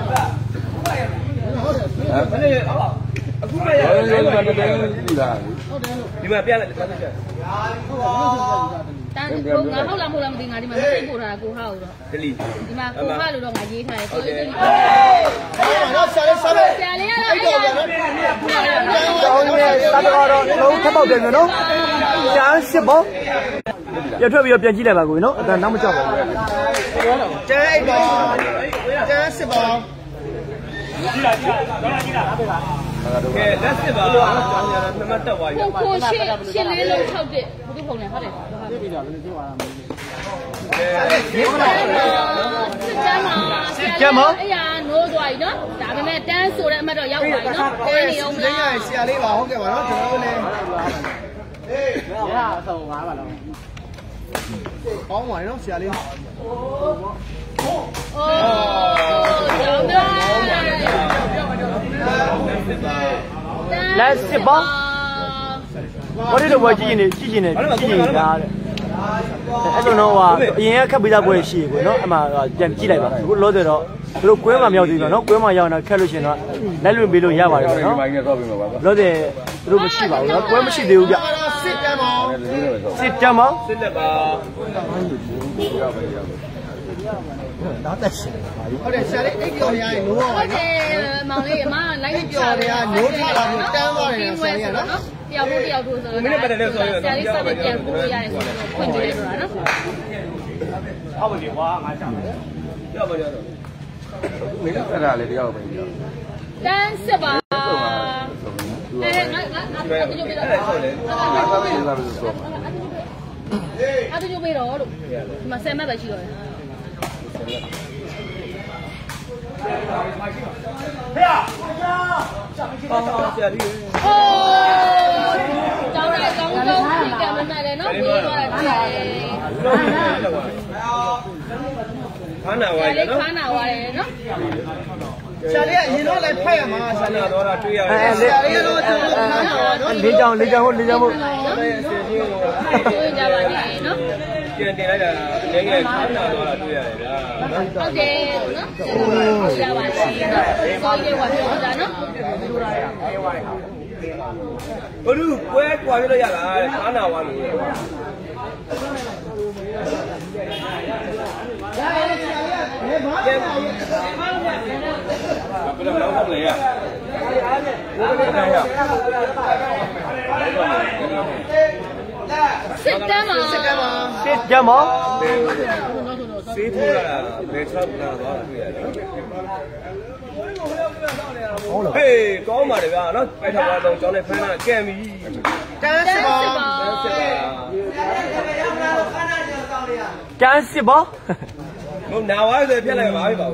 ဘယ်နဲ့အခုမှရတော်လို့ကတသိန်းကြည့်လာဒီမှာပြလိုက်တယ်ပြတန်းကိုငါဟုတ်လားမဟုတ်လားမသိငါဒီမှာစိတ်ပို့ထားတာကိုဟောက်တော့ဒလီဒီမှာကိုဟောက်လို့တော့ငါရေးထားတယ်ကိုရေးတယ်တော့ဆရာလေးစားလိုက်ဆရာလေးကတော့အိတ်တော်ပြနော်ကောင်းနေစပက်ကတော့လုံးထပ်ပေါက်တယ်နော် Chán xếp bó. Giờ thôi bây giờ biến chỉ lại bà cô nó, ta nắm chọc. Chán bò. Chán xếp bò. Kệ, let's see ba. Nó mà tao vậy. Cô shit lấy lâu chọc đi. Cô đi phòng này hết rồi. Chán hả? Ấy à, nô rồi đó. Đã cái mẹ tan số đấy mà rồi giao vậy nó. Cái này ông là. Xe lấy vào không kìa mà nó trời ơi. Có ngoài nó xe lấy. Let's see bó. What is the word chị này ra đấy.အဲ့လိုတော့အရင်ကခက်ပြီးသားပွဲရှိကိုနော်အမှပြန်ကြည့်လိုက်ပါအခုလို့ဆိုတော့သူတို့ကွဲမှမရောက်သေးဘူးနော်ကွဲမှရောက်တော့ခက်လို့ရှင်တော့လိုက်လွင်ပေးလို့ရပါတယ်နော်လို့တဲ့သူတို့မရှိပါဘူးနော်ကွဲမရှိသေးဘူးဗျစစ်တမ်းမောင်းစစ်လက်ပါ đó làဟုတ်တယ်ဆရာလေးအိတ်ပြောနေရတယ်နိုးပါပါနော်မောင်လေးအမလိုက်ပြောတယ်နိုးထားတာကိုတန်းသွားတယ်ဆရာလေးကနော်တယောက်တယောက်တို့ဆိုတော့ဆရာလေးစတဲ့ပြန်ပို့ရတယ်ဆိုတော့ဖွင့်ကြည့်လိုက်တော့နော်ဟုတ်ပါပြီကွာငါချောင်းရောက်ပါရောက်တော့မင်းအဲ့ဒါလေးတယောက်ပဲပြောတန်းစစ်ပါငါတချို့ပြတော့အဲ့ဒါတချို့ပြတော့လို့ဒီမှာ10မှတ်ပဲရှိတော့တယ်ဆရာကြီးကျောင်းလေးကောင်းကောင်းကံမမှန်တယ်နော်ဝေးသွားတာကြည့်ခါနာဝါရနော်ခါနာဝါရနော်ဆရာလေးကအရင်တော့လည်းဖက်ရမှာဆရာလေးတော့တွေ့ရတယ်ဆရာလေးကတော့ကျွန်တော်ခါနာပါနော်လေးကြောင်ဟုတ်အဆင်ကြီးလို့တွေ့ကြပါနေနော်ကျန်တင်လိုက်တာငယ်ငယ်ခါနာတော့တွေ့ရတယ်ဗျာဟုတ်တယ်နော်ရပါရှိနော်ဆိုရဝါပြောတာနော်ဘုရုပွဲကွာပြလို့ရတာခါနာဝါလို့ဘယ်လိုလုပ်လဲရစစ်တမ်းမှာစေးထိုးလာဘယ်ထောက်လာတော့တွေ့ရတယ်ဟေးကောင်းပါလေဗျာနော်ပိုက်ထောက်ပါတော့ကျောင်းနဲ့ဖမ်းတာကဲပြီတန်းစစ်ပါကျန်းစစ်ပါဘုံနာဝါဆိုပြက်လိုက်ပါပြီပါ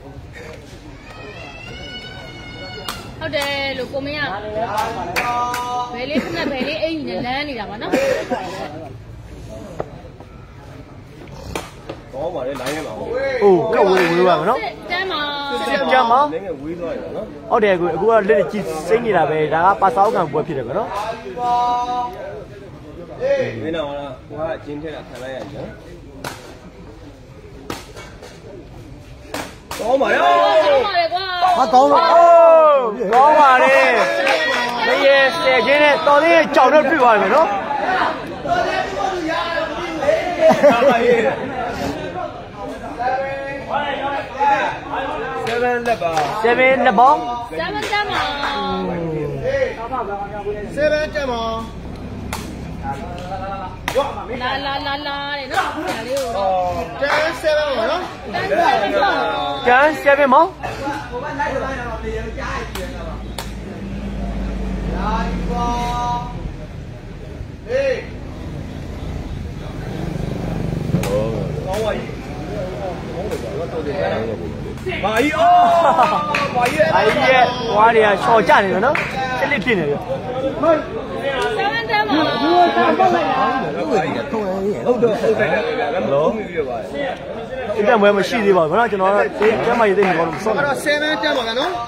ဟုတ်တယ်လို့ကိုမင်းကဘယ်လေးခဏဘယ်လေးအိမ်နဲ့လမ်းနေတာပါနော်ကောင်းပါလေလိုင်းရပါဘူးအိုးကဝေးပါမနော်တမ်းမှာနည်းငယ်ဝေးသွားတယ်နော်ဟုတ်တယ်အခုကလက်ကြည့်စိမ့်နေတာပဲဒါကပါစောက်ကံပွဲဖြစ်တယ်ဗျနော်မင်းတော့ဟိုကအချင်းထဲတာခံလိုက်ရတယ်နော်ကောင်းပါရောကွာဟာကောင်းလို့အိုးကောင်းပါလေနေရဆယ်ချင်းနဲ့တော်သေးကြောင်တော့တွေ့သွားတယ်နော် 7လက်ပါ 7လက်ပေါင်း 7တမ်းမှာ 7တမ်းမှာလာတဲ့နော်ဆရာလေးကိုတန်း7ပါနော်ကျန်း7မောင်းကောင်းပါကြီးဘာကြီးအော်ဘာကြီးအဲ့ဒီဟွာတွေကရှော်ကြနေတယ်နော်တစ်လစ်ဖြစ်နေတယ် 7တမ်းမှာဟုတ်တော့ဟုတ်တယ်ဗျာလည်းမလုံးမိပြီးတော့ပါတယ်အတက်မွဲမရှိသေးပါဘူးနော်ကျွန်တော်ကကျမ်းမာရေးသိနေတော့မစောင့်ဘူးအဲ့တော့7တမ်းပါကနော်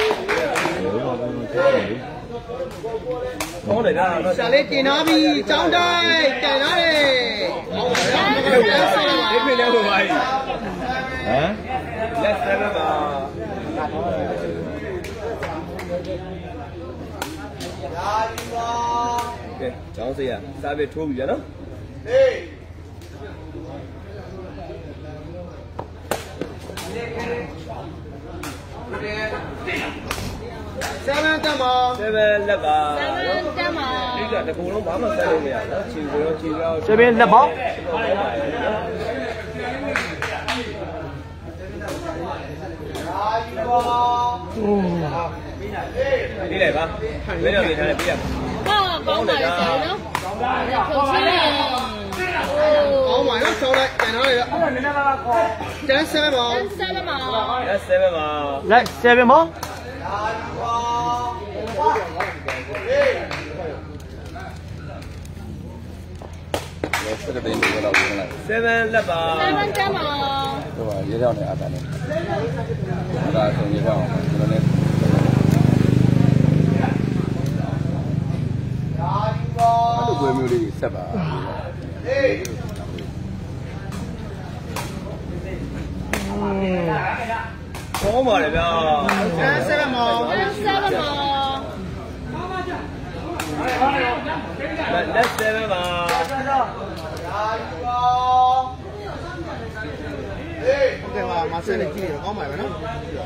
ဟောတယ်ဒါဆရာလေးတင်ထားပြီကျောင်းတိုင်းတင်ထားတယ်ဒီပြင်ရောက်ပါဟမ်လက်7ပါကဲကျောင်းစရာစာပေထိုးပြီဗျာနော်ဟေး7 7တက်မှာ 7လက်ပါ 7တက်မှာဒီကတကူလုံးဘာမှဆက်လို့မရနော်ခြေကိုရောခြေရော 7လက်ပေါင်းဒီလိုက်ပါဘယ်တော့နေထားလဲပြရပါဟာကောင်းပါလေဆရာနော်ထုတ်ချင်းကောင်းပါနော်ဆောင်းလိုက်ကျန်တော့လေအဲ့ဒါနည်းနည်းပါခေါ်ကျန်7ပါ 7မှာလက်7ပါလက်7ပေါင်းစကတိန်တွေတော့ဝင်လာ 7လက်ပါ 7တက်မှာဟိုကရေကြောင်နဲ့အတားနဲ့ဒါဆိုရေကြောင်ကျွန်တော်လည်းအဲ့လိုကွယ်မျိုးလေးဆက်ပါကောင်းပါလေဗျာ 7မှာ 7မှာလက်7ပါโอเคပါမဆက်နေကြည့်ရကောင်းပါပဲနော်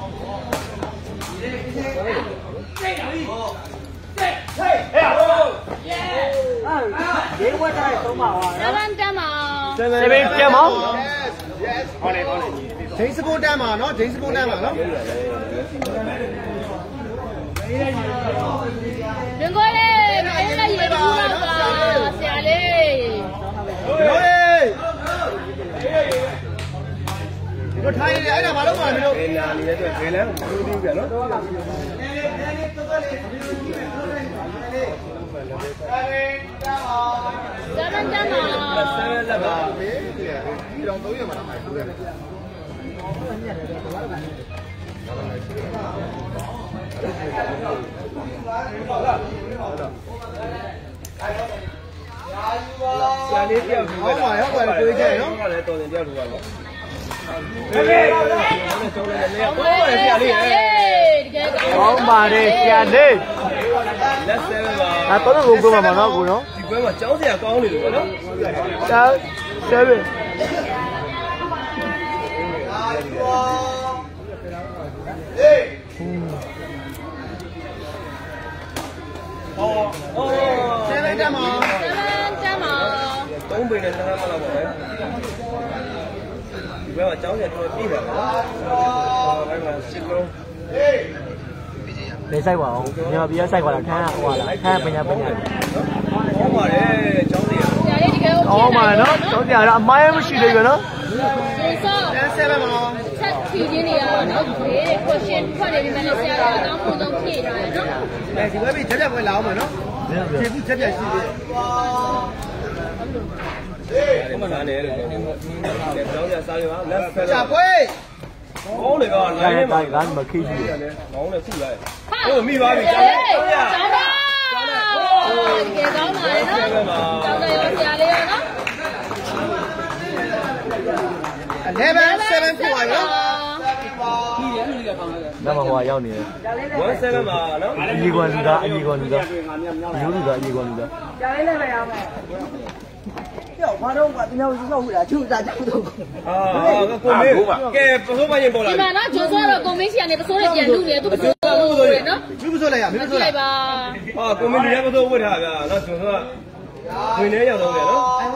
7တက်မှာ 7ပြန်ပေါင်းဟောလေဂျိန်းစပိုးတန်းမှာနော်ဂျိန်းစပိုးတန်းမှာနော်ဒင်ကိုလေးမအေးလည်းရေပါပါဆရာလေးတို့ထိုင်နေအဲ့ဒါမလုပ်ပါနဲ့တို့ဘယ်နာနေတဲ့အတွက်ဘယ်လမ်းကိုမလို့ပြီးပြန်နော် 7တက်မှာ 7လက်ပါဒီတော့3ရက်မှာထိုင်ဘူးလေဆရာလေးတယောက်ထူပဲဟုတ်လည်းတော်တယ်တယောက်ထူပါတော့ဟေးဟေးကျောင်းလည်းနေဟုတ်ပါတယ်ဆရာလေးရဲ့တကယ်ကောကောင်းပါတယ်ဆရာလေးလက်7ပါဒါတော့ကိုကိုမှာနော်ကိုနော်ဒီဘက်မှာကျောင်းဆရာကောင်းနေလို့ပေါ့နော် 7တက်မှာတက်မှာ 3ပေနဲ့7မှလောက်ပါပဲဒီဘက်မှာကျောင်းဆရာတော်ပြည့်တယ်နော်ဘက်မှာစစ်လုံးလေဆိုင်ပါအောင်ညပြရဆိုင်ပါလားခန်းဟိုလားခန်းပညာကောင်းပါတယ်ကျောင်းဆရာဆရာလေးတကယ်ကိုကောင်းပါနော်တော့ကြာတော့အမိုင်းမရှိသေးဘူးနော်ဒီစော 7မှာချက်ဖြည့်ခြင်းတွေရတော့နော်ဒီ question ထွက်နေပြီမဲ့ဆရာလေးအကောင်းဆုံးဖြည့်ထားတယ်နော်ဒီဘက်ပြီးချက်ချက်ပွဲလာအောင်မယ်နော်ဖြည့်ပြီးချက်ချက်ရှိသေးဒီမှာနားနေတယ်ကျောင်းဆရာစားရပါလက်7 ချပွဲကောင်းလေကလိုင်းထဲမှာကမခိကြီးခေါင်းနဲ့ဆုလိုက်ဟုတ်မိပါပြီကျောင်းကျောဆရာင်းသားတကယ်ကောင်းပါလေနော်ကျောင်းသားရောဆရာလေးရောနော် 11 7ပြပါနော်တော့ဟိုရောက်နေတယ် 17ပါနော်အကြီးကွန်လူသားအကြီးကွန်လူသားရိုးလူသားအကြီးကွန်လူသားအာကိုမေးကဲပစိုးမရင်ပေါ်လာဒီပြီမှာနော်ဂျွန်ဆိုတော့ကိုမင်းစီကနေပစိုးနဲ့ပြန်လူတယ်သူပစိုးတယ်နော်ကျူးမဆိုလိုက်ရမင်းဆိုကြလိုက်ည့်ပါဟာကိုမေးလည်းပစိုးဝတ်ထားဗျာနော်ကျွန်တော်ကဝင်နေရောက်တော့တယ်နော်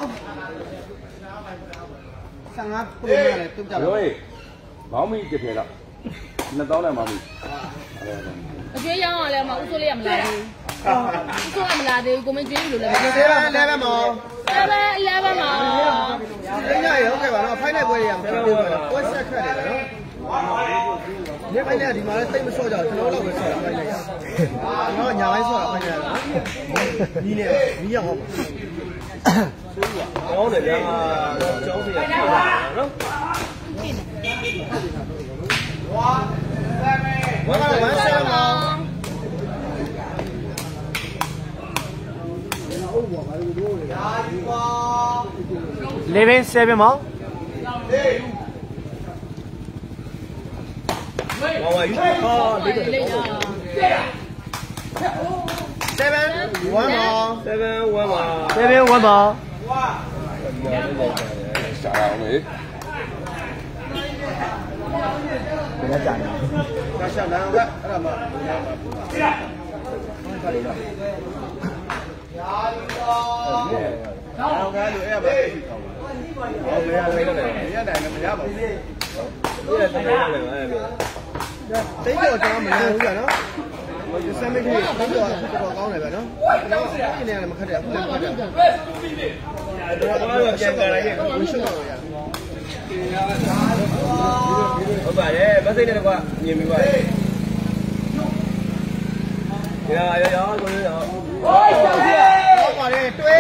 15ခုနဲ့တုတ်ကြပြောရေးဘောင်းမီတစ်ထည်တော့2000နဲ့မောင်းမီအကျွေးရောင်းရလဲမဦးစိုးလေးကမလာဘူးဦးစိုးကမလာသေးဘူးကိုမင်းကျွေးလို့လည်းမ 7 11မှာ 11မှာရင်းရရဟုတ်ကဲ့ပါနော်ဖိုင်နယ်ပွဲတွေရမဖြစ်ဘူးနော်ပွဲဆက်ခက်တယ်နော်ညပိုင်းနဲ့ဒီမှာလည်းတိတ်မဆော့ကြဘူးကျွန်တော်တို့ပဲဆော့တာဖိုင်နယ်ရကျွန်တော်ညာပိုင်းဆော့တာဖိုင်နယ်ရညီနဲ့ညီရဟုတ်ကောင်းတယ်ဗျာကျောင်းဆရာပြည့်လာနော်ဝါကတော့17မှာ 11 7ပေါင်းဝါဝါယူဟာလေးလေးရော 7 1မှာ 7 1ပါ 7 1ပေါင်းရှာအောင်လေ人家讲的。 那下南个，那么。我看路也不。我没有没有没有来，没有吧？你来这边来没？这个叫没有个呢。我就300块，这个高那边呢。今年你们看这，不能看这。我先过来一个，我先过来。我把这把这个的话，你明白？呀，过来呀！我把这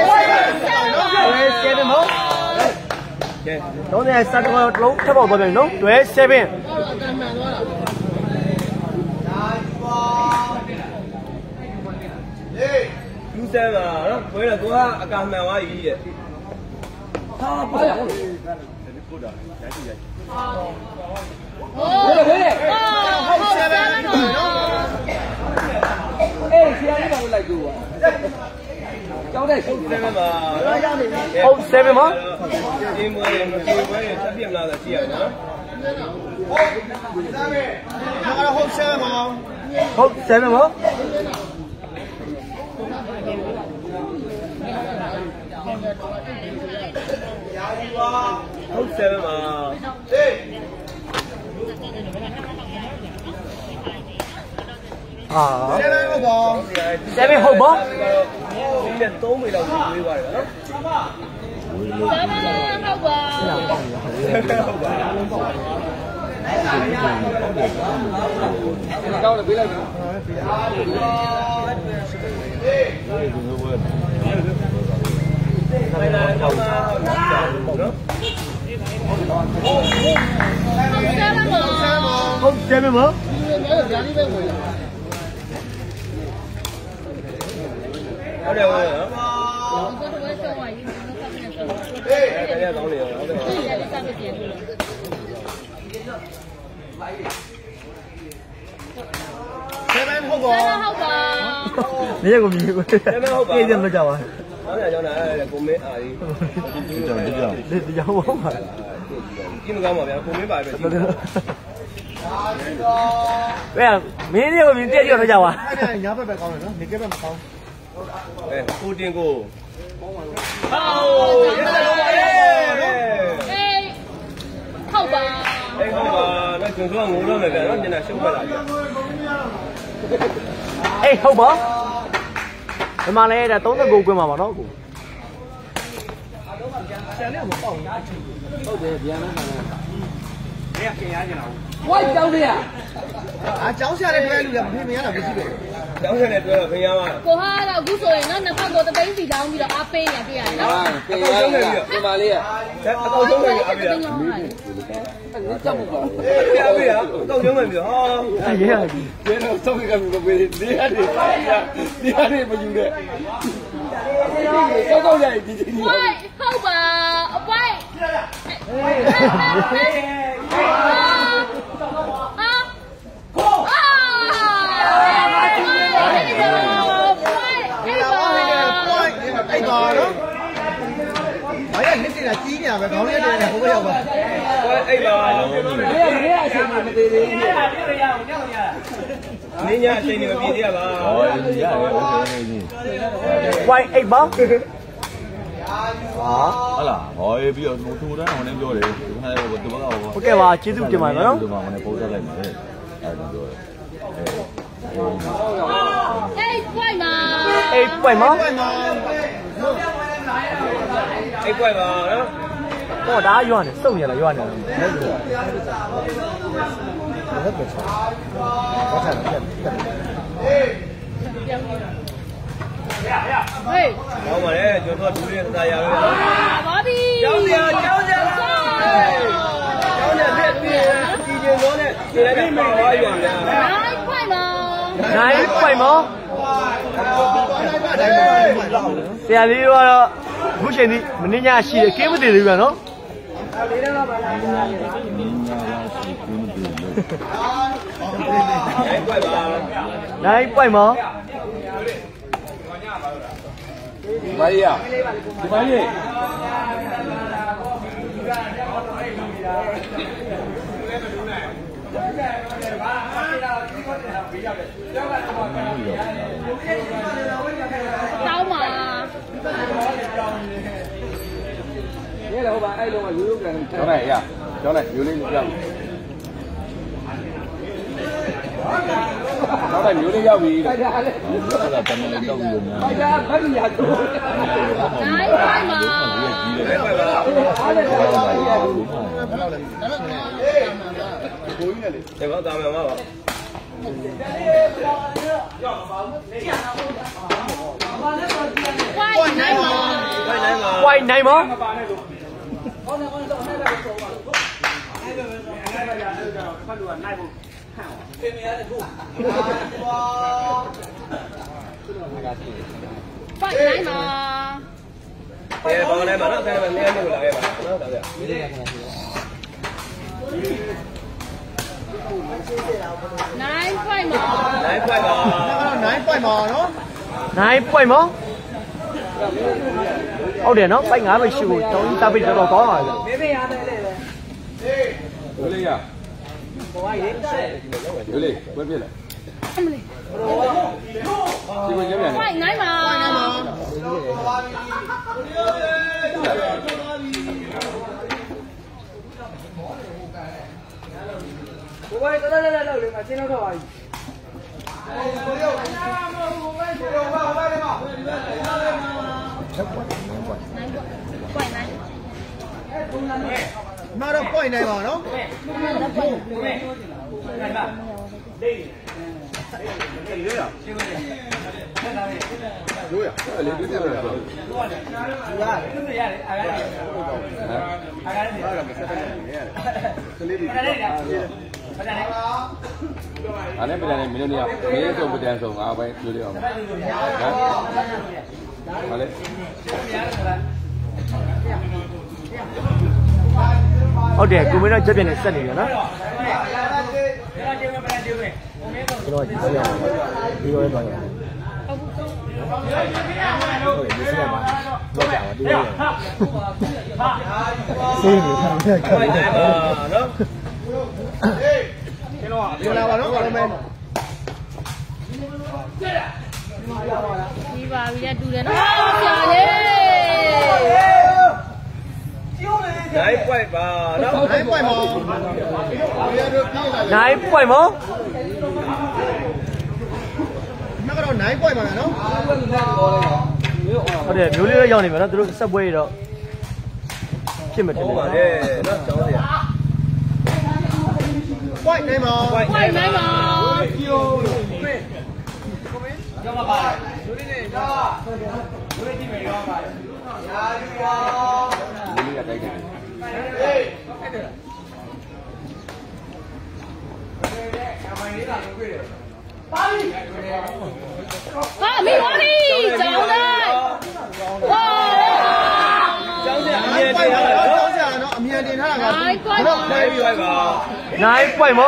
对7毛。当年3个楼太保多点喏，对7。6嘛，回来多啊，干蛮玩意的。他不了。回来。好7嘛。哎，现在你把我来做啊？交代7嘛。好7嘛。你们这边那个钱啊？那好7嘛。好7嘛。好7嘛。啊，7好不？7好不？今天都没到回过来了。7好不？7好不？高了回来。好7嘛？好2个人。哎，大家老李，老李。7好不？7好吧？你这个名字，7好吧？你怎么叫啊？我叫那公民阿姨。你叫我嘛？你们干嘛呀？公民吧，这。对呀，明天我明天就叫啊。人家不高了，你这边不高。哎，固定股。好，哎，好吧。哎，好吧，那就说我那边，那你那收回来。哎，好吧。他妈嘞，这都是狗鬼嘛，嘛，老狗。限量不报。好的，别弄了。哎呀，给伢去了。我交的呀。啊，交下来这边路了，偏偏了不是呗。交下来对了，偏伢嘛。过下了，无所谓，那看过的本事当比了阿飞呀，对呀。啊，对呀，对嘛哩？哎，高中的阿飞啊。你怎么搞？阿飞啊，高中的啊。哎呀，别那中一个不会，你还得不行的。高高的，喂，好吧，喂。哎呀，你这是几年了？刚才这个好不好吧？哎呀，你呀，谁你们这里？你呀，谁你们比的吧？喂，哎吧。啊，好啦，我也比较弄出来，我那表的，还有我这个我。不给吧，接住点嘛，喏。对吧？我那包着来没？哎，那个，哎，怪吗？哎，怪吗？哎，怪吗？我打远的，手下来远的。哎，老马嘞，就说主力是啥样的？马的，交钱，几斤多的？现在没花元的。哪一块吗？哪一块吗？这里话，目前的明年是给不得的元咯。哪一块吗？哪里呀？哪里？ တောင်းပါ你来我把爱龙啊，有个交来呀，交来，有的你交。交来有的要比。大家嘞，大家咱们来交比了吗？大家快点呀！ နိုင်ပါမှာ这个咱们嘛吧。 ဝိုင်းနိုင်ပါဝိုင်းနိုင်မောဝိုင်းနိုင်ပါ这帮来嘛，那咱们明天就来吧，那咋的？ နိုင်ဝိုင်းမှာ来快吧。 နိုင်ပိုက်ပါနော်နိုင်ပွိုင်မောဟုတ်တယ်နော်ပိုက်9ပဲရှိဖို့တောင်းစားပိတ်တော့ကောင်းပါလေ有的呀。有的，我别了。 အမလေး这个这边ဝိုင်းနိုင်ပါ我把这来，你看，经常说话。 ဝိုင်းနိုင်နားတော့ပိုက်နိုင်ပါနော်俺不然没有你啊，没有做不点送啊，喂，有的啊。好嘞。 ဟုတ်တယ်ကိုမင်းတော့ချက်ပြက်နေဆက်နေပြီနော်ကျွန်တော်ဒီဆက်ရအောင်ဒီရောတော့ရတယ်ဟုတ်ဒီဆက်ရပါတော့ကြာပါဒီရောစေးနေခံတဲ့ခံတဲ့နော်ပြောလာပါနော်ဘာလို့မဲဒီပါပြီတူတယ်နော်ဆရာလေး来快吧，那နိုင်ပိုက်ပါနိုင်ပွိုင်မောမကတော့နိုင်ပိုက်ပါမယ်နော်ဟုတ်တယ်မျိုးလေးတော့ရောက်နေပြီနော်သူတို့ဆက်ပွဲရတော့ဖြစ်မတယ်好吧嘞，那找的。 ပိုက်နိုင်ပါဝိုင်းနိုင်ပါ你也带给。 ဟာမိပါပြီကျောင်းလိုက်ဝါ张姐， နိုင်ပိုက်ပါနော်တောင်းကြနော်အမြန်တင်ထားတာကနိုင်ကွာ来快吧。 နိုင်ပွိုင်မော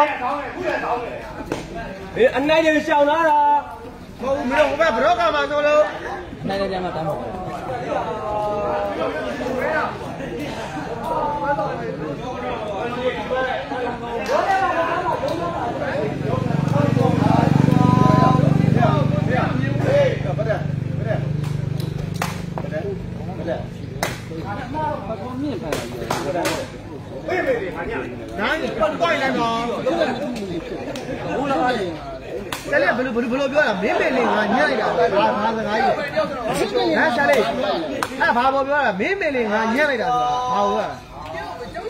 哎，俺那就想哪了？ မဟုတ်ဘူးမင်းတို့ဟိုဘက်ဘရော့ကမှာဆိုလို့နိုင်တယ်ကြမှာတမ်းပါနိုင်ပိုက်နိုင်ပါဆရာလေးဘယ်လိုပြောတာမင်းမေလေးငါညံ့လိုက်တာဘာစကားကြီးဟမ်ဆရာလေးအဲ့ဘာပြောတာမင်းမေလေးငါညံ့လိုက်တာဆိုတာဘာလို့လဲဟုတ်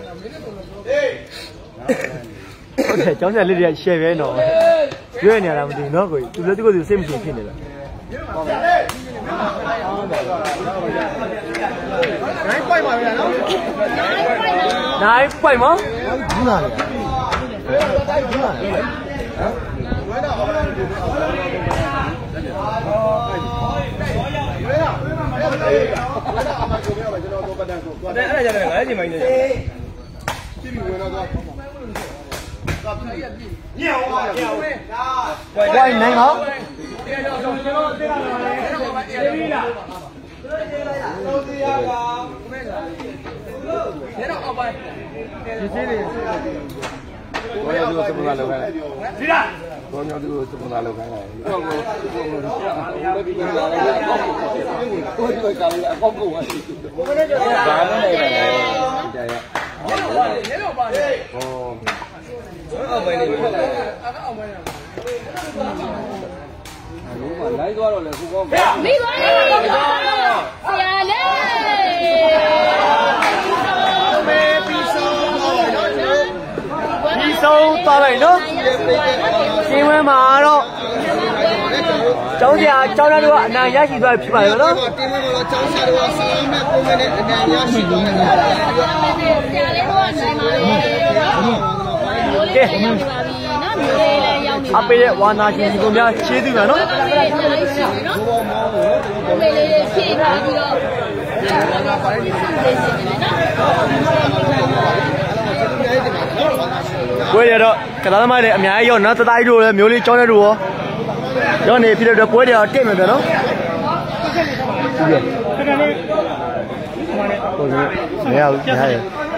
တယ်ကျောင်းဆက်လေးတွေကရှယ်ပဲနော်ရွေးနေရတာမသိဘူးနော်ကိုသူလည်းသူကသူစိတ်မဖြစ်နေလားနိုင်ပိုက်ပါဗျာနော်နိုင်ပွိုင်မောဘူးလားလေဘူးလားလေ对，俺家的俺就买的。 ပွိုင်နိုင်မောဒီသေးလေး我要这个什么来了？是的。我要这个什么来了？来多少了？ 没多少，下来。 ဒီဆုံးသွားလိုက်နော်ရှင်းဝဲမှာတော့ကျောင်းကျောင်းသားတို့ကအနာရရှိသွားပြီဖြစ်ပါရဲ့နော်တင်းမလို့ကျောင်းဆရာတို့ကဆောင်းမဲ့ပုံမဲ့အနာရရှိသွားတယ်ဆရာလေးတို့ကနိုင်ပါလေမျိုးလေးလည်းရောက်နေပါပြီနော်မျိုးလေးလည်းရောက်နေပါအပေးရဲ့ဝါနာရှင်ဒီကောင်များချေးသူပါနော်မျိုးလေးအများကြီးရှိတယ်နော်မျိုးလေးလေးဖြည့်ထားပြီးတော့ပါတယ်ဒီစစ်စစ်နေတယ်နော်ပွဲရတော့ကလာသမားတွေအများကြီးရောနော်တသားကြီးတို့လည်းမျိုးလေးကျောင်းတဲ့တို့ရောရောနေဖြစ်တဲ့ပွဲတွေတော့တက်မယ်ပြန်နော်ဟုတ်ကဲ့မရဘူးညားရ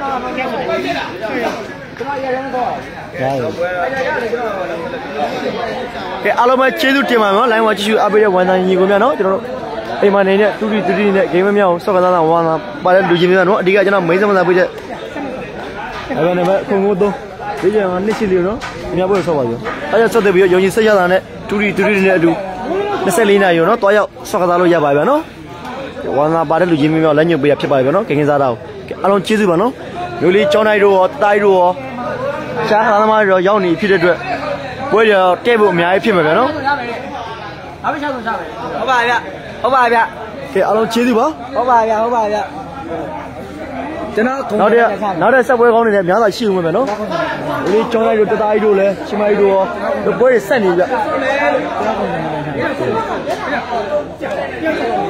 ကဲအားလုံးပဲကျေးဇူးတင်ပါမယ်နော်လိုင်းမှာကြည့်ရှုအားပေးတဲ့ဝန်ထမ်းညီကိုများနော်ကျွန်တော်တို့အိမ်မှာနေတဲ့တူတီနဲ့ဂိမ်းမများကိုဆော့ကစားတာဝါနာပါတဲ့လူချင်းများနော်အဓိကကျွန်တော်မိတ်ဆက်မသာပေးချက်အဲ့ဒါနဲ့ပဲခုံကိုသုံးဒီကျန်ကနှစ်ရှိလေးနော်အများပွဲဆော့ပါကြအဲ့ဒါဆော့တဲ့ပြီးတော့ယုံကြည်ဆက်ရတာနဲ့တူတီနဲ့အတူ24နာရီနော်တွားရောက်ဆော့ကစားလို့ရပါဗျာနော်ဝါနာပါတဲ့လူချင်းများလက်ညှိုးပေးရဖြစ်ပါဗျာနော်ခင်စားတာကိုအားလုံးကျေးဇူးပါနော်မျိုးလေးကျောင်းတိုင်းတို့ရောတိုင်းတို့ရောရှားသမားတို့ရောက်နေဖြစ်တဲ့အတွက်ပွဲရတဲ့ဖို့အများကြီးဖြစ်မှာဗျာနော်အားပေးချောင်းဆုံးချမယ်ဟုတ်ပါဗျဟုတ်ပါဗျကဲအားလုံးကျေးဇူးပါဟုတ်ပါဗျဟုတ်ပါဗျကျွန်တော်နောက်တဲ့ဆက်ပွဲကောင်းနေတယ်အများသာရှိဦးမယ်နော်ဒီလေးကျောင်းလိုက်တို့တသားကြီးတို့လည်းရှင်မကြီးတို့ရောပွဲတွေဆက်နေဗျ